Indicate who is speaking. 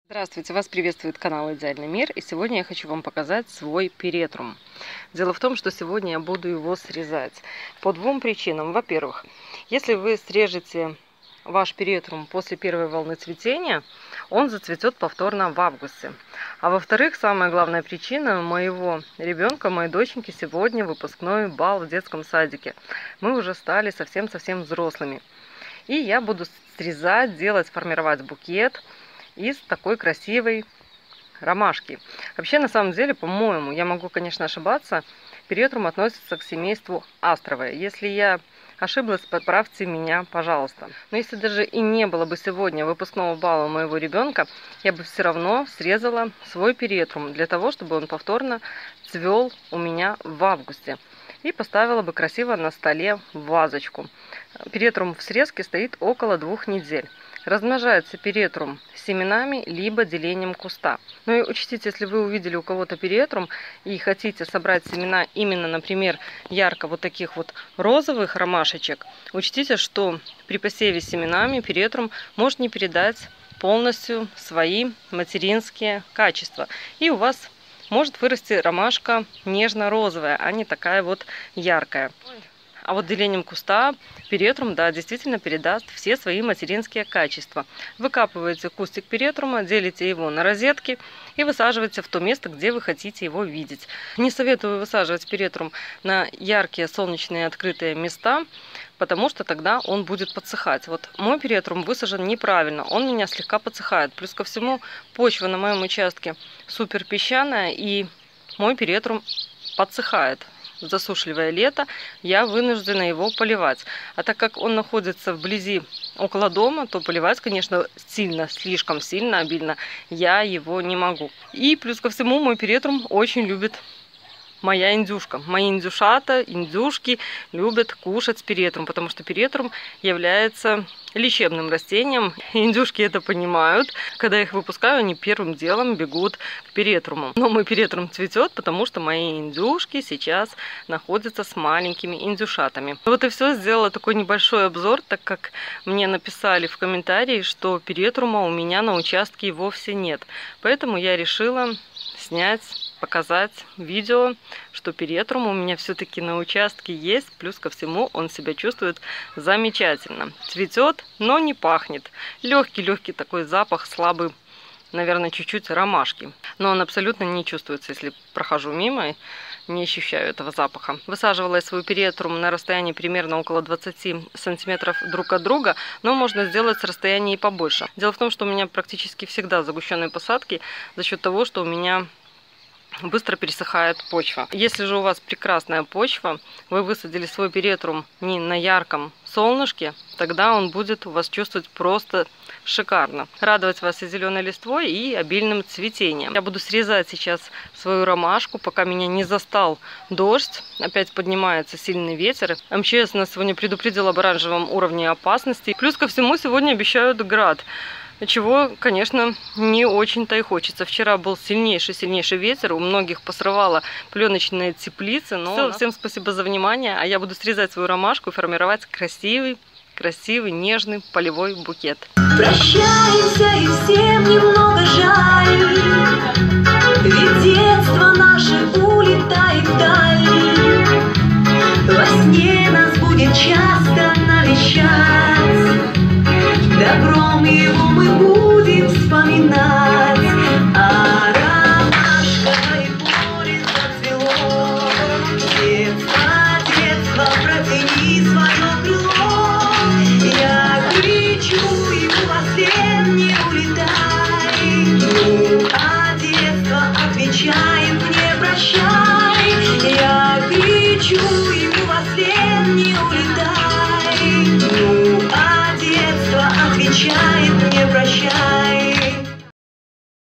Speaker 1: Здравствуйте, вас приветствует канал Идеальный мир, и сегодня я хочу вам показать свой перетрум. Дело в том, что сегодня я буду его срезать по двум причинам. Во-первых, если вы срежете ваш перетрум после первой волны цветения, он зацветет повторно в августе. А во-вторых, самая главная причина: моего ребенка, моей доченьки, сегодня выпускной бал в детском садике. Мы уже стали совсем-совсем взрослыми. И я буду срезать, формировать букет из такой красивой ромашки. Вообще, на самом деле, по-моему, я могу, конечно, ошибаться, перетрум относится к семейству астровое. Если я ошиблась, поправьте меня, пожалуйста. Но если даже и не было бы сегодня выпускного бала моего ребенка, я бы все равно срезала свой перетрум для того, чтобы он повторно цвел у меня в августе. И поставила бы красиво на столе в вазочку. Перетрум в срезке стоит около 2 недель. Размножается перетрум семенами либо делением куста. Ну и учтите, если вы увидели у кого-то перетрум и хотите собрать семена именно, например, ярко вот таких вот розовых ромашечек, учтите, что при посеве семенами перетрум может не передать полностью свои материнские качества. И у вас может вырасти ромашка нежно-розовая, а не такая вот яркая. А вот делением куста перетрум, да, действительно передаст все свои материнские качества. Выкапываете кустик перетрума, делите его на розетки и высаживаете в то место, где вы хотите его видеть. Не советую высаживать перетрум на яркие солнечные открытые места, потому что тогда он будет подсыхать. Вот мой перетрум высажен неправильно, он у меня слегка подсыхает. Плюс ко всему, почва на моем участке супер песчаная, и мой перетрум подсыхает. В засушливое лето я вынуждена его поливать. А так как он находится вблизи около дома, то поливать, конечно, сильно, слишком сильно, обильно я его не могу. И плюс ко всему, мой перетрум очень любит моя индюшка. Мои индюшата, индюшки любят кушать перетрум, потому что перетрум является лечебным растением. Индюшки это понимают. Когда я их выпускаю, они первым делом бегут к перетруму. Но мой перетрум цветет, потому что мои индюшки сейчас находятся с маленькими индюшатами. Вот и все. Сделала такой небольшой обзор, так как мне написали в комментарии, что перетрума у меня на участке вовсе нет. Поэтому я решила снять, показать видео, что перетрум у меня все-таки на участке есть. Плюс ко всему, он себя чувствует замечательно. Цветет, но не пахнет. Легкий такой запах, слабый, наверное, чуть-чуть ромашки. Но он абсолютно не чувствуется, если прохожу мимо, не ощущаю этого запаха. Высаживала я свой перетрум на расстоянии примерно около 20 сантиметров друг от друга, но можно сделать с расстояния и побольше. Дело в том, что у меня практически всегда загущенные посадки за счет того, что у меня быстро пересыхает почва. Если же у вас прекрасная почва, вы высадили свой перетрум не на ярком солнышке, тогда он будет у вас чувствовать просто шикарно. Радовать вас и зеленой листвой, и обильным цветением. Я буду срезать сейчас свою ромашку, пока меня не застал дождь. Опять поднимается сильный ветер. МЧС нас сегодня предупредил об оранжевом уровне опасности. Плюс ко всему сегодня обещают град. Чего, конечно, не очень-то и хочется. Вчера был сильнейший ветер, у многих посрывало пленочные теплицы. Но все, всем спасибо за внимание, а я буду срезать свою ромашку и формировать красивый, нежный полевой букет.
Speaker 2: Прощаемся и всем не